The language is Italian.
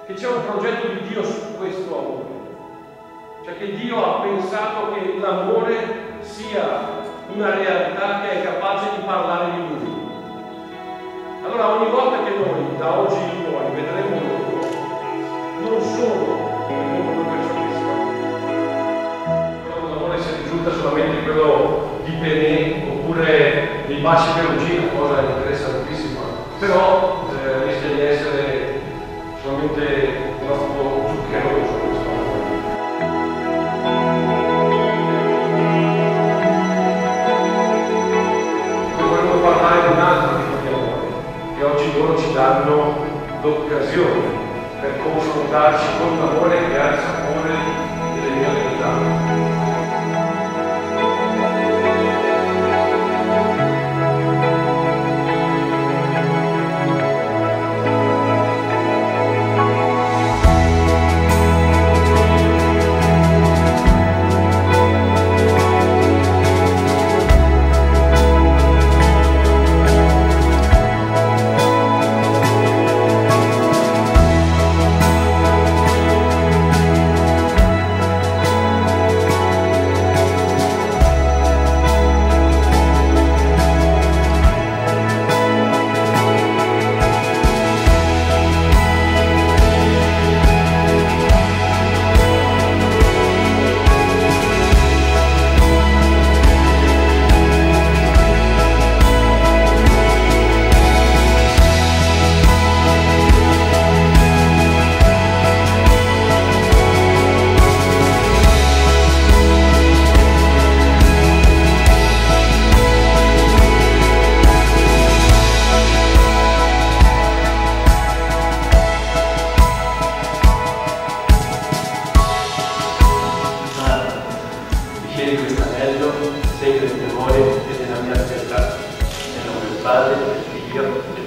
che c'è un progetto di Dio su questo amore. Cioè che Dio ha pensato che l'amore sia una realtà che è capace di parlare di Lui. Allora ogni volta che noi, da oggi in poi, vedremo loro, non solo vedremo due persone che si amano. Però l'amore si risulta solamente quello di Penè oppure dei baci perugina, cosa interessantissima, però rischia di essere solamente troppo zuccheroso questo amore. Poi vorremmo parlare di un altro tipo di amore, che oggi loro ci danno l'occasione per confrontarci con l'amore che ha il sapore delle mie verità. Questo anello, segno del temore e della mia fedeltà. Nel nome del Padre, del Figlio